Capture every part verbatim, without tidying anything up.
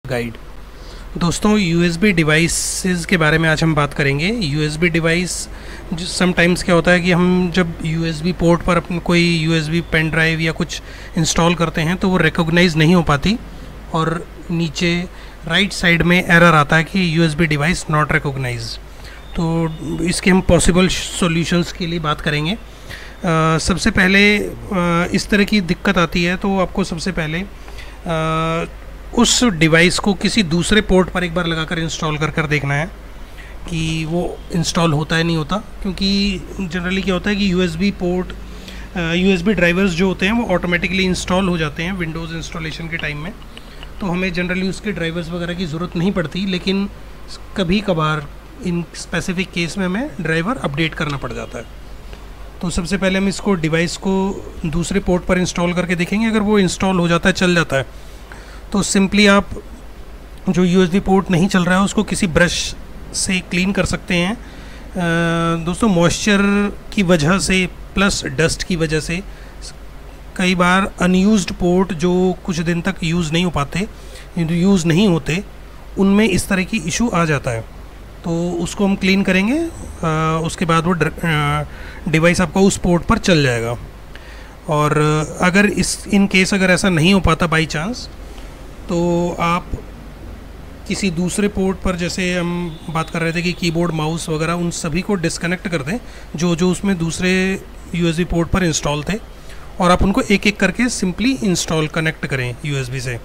Guide. दोस्तों, USB devices के बारे में आज हम बात करेंगे। यूएसबी डिवाइस समटाइम्स क्या होता है कि हम जब यूएसबी पोर्ट पर अपने कोई यूएसबी पेन ड्राइव या कुछ इंस्टॉल करते हैं तो वो रिकॉग्नाइज नहीं हो पाती और नीचे राइट साइड में एरर आता है कि यूएसबी डिवाइस नॉट रिकॉग्नाइज। तो इसके हम पॉसिबल सॉल्यूशंस के लिए बात करेंगे। uh, सबसे पहले uh, इस तरह की दिक्कत आती है तो आपको सबसे पहले uh, उस डिवाइस को किसी दूसरे पोर्ट पर एक बार लगाकर इंस्टॉल कर कर देखना है कि वो इंस्टॉल होता है नहीं होता। क्योंकि जनरली क्या होता है कि यूएसबी पोर्ट यूएसबी ड्राइवर्स जो होते हैं वो ऑटोमेटिकली इंस्टॉल हो जाते हैं विंडोज़ इंस्टॉलेशन के टाइम में, तो हमें जनरली उसके ड्राइवर्स वगैरह की ज़रूरत नहीं पड़ती। लेकिन कभी कभार इन स्पेसिफिक केस में हमें ड्राइवर अपडेट करना पड़ जाता है। तो सबसे पहले हम इसको डिवाइस को दूसरे पोर्ट पर इंस्टॉल करके देखेंगे। अगर वो इंस्टॉल हो जाता है, चल जाता है, तो सिंपली आप जो यूएसबी पोर्ट नहीं चल रहा है उसको किसी ब्रश से क्लीन कर सकते हैं। आ, दोस्तों, मॉइस्चर की वजह से प्लस डस्ट की वजह से कई बार अनयूज्ड पोर्ट जो कुछ दिन तक यूज़ नहीं हो पाते, यूज़ नहीं होते, उनमें इस तरह की इशू आ जाता है। तो उसको हम क्लीन करेंगे, आ, उसके बाद वो डिवाइस आपका उस पोर्ट पर चल जाएगा। और अगर इस इन केस अगर ऐसा नहीं हो पाता बाई चांस, तो आप किसी दूसरे पोर्ट पर, जैसे हम बात कर रहे थे कि कीबोर्ड माउस वगैरह, उन सभी को डिस्कनेक्ट कर दें जो जो उसमें दूसरे यूएसबी पोर्ट पर इंस्टॉल थे, और आप उनको एक एक करके सिंपली इंस्टॉल कनेक्ट करें यूएसबी से।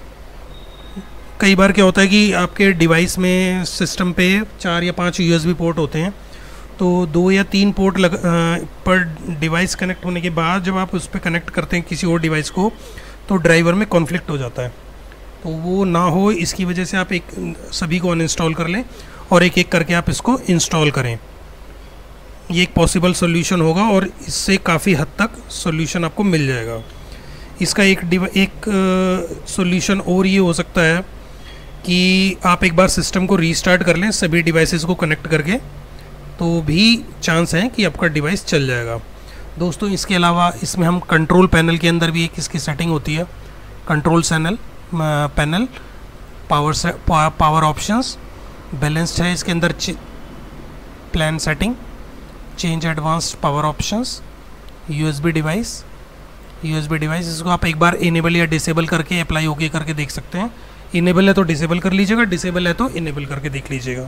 कई बार क्या होता है कि आपके डिवाइस में सिस्टम पे चार या पांच यूएसबी पोर्ट होते हैं, तो दो या तीन पोर्ट लग आ, पर डिवाइस कनेक्ट होने के बाद जब आप उस पर कनेक्ट करते हैं किसी और डिवाइस को, तो ड्राइवर में कॉन्फ्लिक्ट हो जाता है। तो वो ना हो, इसकी वजह से आप एक सभी को अनइंस्टॉल कर लें और एक एक करके आप इसको इंस्टॉल करें। ये एक पॉसिबल सॉल्यूशन होगा और इससे काफ़ी हद तक सॉल्यूशन आपको मिल जाएगा। इसका एक एक सॉल्यूशन और ये हो सकता है कि आप एक बार सिस्टम को रीस्टार्ट कर लें सभी डिवाइसेस को कनेक्ट करके, तो भी चांस है कि आपका डिवाइस चल जाएगा। दोस्तों, इसके अलावा इसमें हम कंट्रोल पैनल के अंदर भी एक इसकी सेटिंग होती है, कंट्रोल पैनल पैनल पावर से पावर ऑप्शंस बैलेंस्ड है। इसके अंदर plan setting, change advanced power options, USB device USB device इसको आप एक बार इनेबल या डिसेबल करके अप्लाई ओके करके देख सकते हैं। इनेबल है तो डिसेबल कर लीजिएगा, डिसेबल है तो इनेबल करके देख लीजिएगा।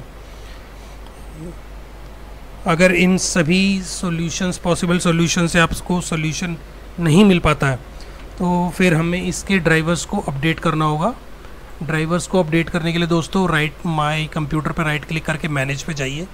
अगर इन सभी सॉल्यूशंस पॉसिबल सॉल्यूशन से आपको सॉल्यूशन नहीं मिल पाता है, तो फिर हमें इसके ड्राइवर्स को अपडेट करना होगा। ड्राइवर्स को अपडेट करने के लिए दोस्तों, राइट माय कंप्यूटर पर राइट क्लिक करके मैनेज पे जाइए,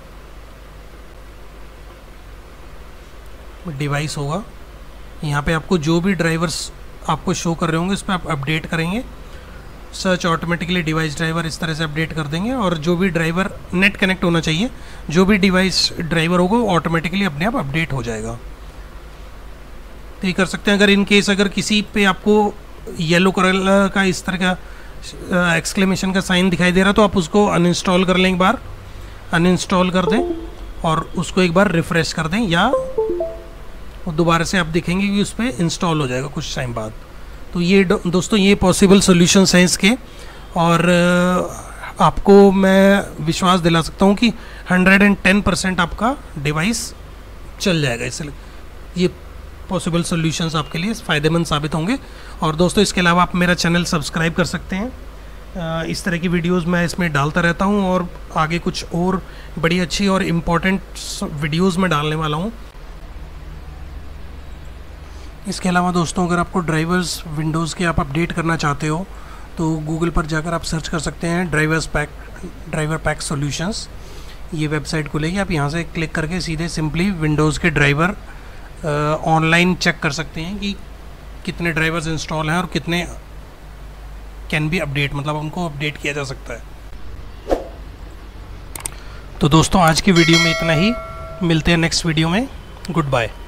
डिवाइस होगा, यहाँ पे आपको जो भी ड्राइवर्स आपको शो कर रहे होंगे उस पर आप अपडेट करेंगे। सर्च ऑटोमेटिकली डिवाइस ड्राइवर इस तरह से अपडेट कर देंगे, और जो भी ड्राइवर नेट कनेक्ट होना चाहिए, जो भी डिवाइस ड्राइवर होगा वो ऑटोमेटिकली अपने आप अपडेट हो जाएगा। तो ये कर सकते हैं। अगर इन केस अगर किसी पे आपको येलो कलर का इस तरह का एक्सक्लेमेशन का साइन दिखाई दे रहा, तो आप उसको अनइंस्टॉल कर लें, एक बार अनइंस्टॉल कर दें और उसको एक बार रिफ़्रेश कर दें, या दोबारा से आप देखेंगे कि उस पर इंस्टॉल हो जाएगा कुछ टाइम बाद। तो ये दोस्तों, ये पॉसिबल सॉल्यूशंस हैं इसके, और आपको मैं विश्वास दिला सकता हूँ कि हंड्रेड एंड टेन परसेंट आपका डिवाइस चल जाएगा। इसलिए ये पॉसिबल सॉल्यूशंस आपके लिए फ़ायदेमंद साबित होंगे। और दोस्तों, इसके अलावा आप मेरा चैनल सब्सक्राइब कर सकते हैं। इस तरह की वीडियोस मैं इसमें डालता रहता हूं, और आगे कुछ और बड़ी अच्छी और इम्पॉर्टेंट वीडियोस में डालने वाला हूं। इसके अलावा दोस्तों, अगर आपको ड्राइवर्स विंडोज़ के आप अपडेट करना चाहते हो, तो गूगल पर जाकर आप सर्च कर सकते हैं drivers pack driver pack solutions. ये वेबसाइट खुलेगी, आप यहाँ से क्लिक करके सीधे सिंपली विंडोज़ के ड्राइवर ऑनलाइन uh, चेक कर सकते हैं कि कितने ड्राइवर्स इंस्टॉल हैं और कितने कैन बी अपडेट, मतलब उनको अपडेट किया जा सकता है। तो दोस्तों, आज की वीडियो में इतना ही। मिलते हैं नेक्स्ट वीडियो में। Good bye.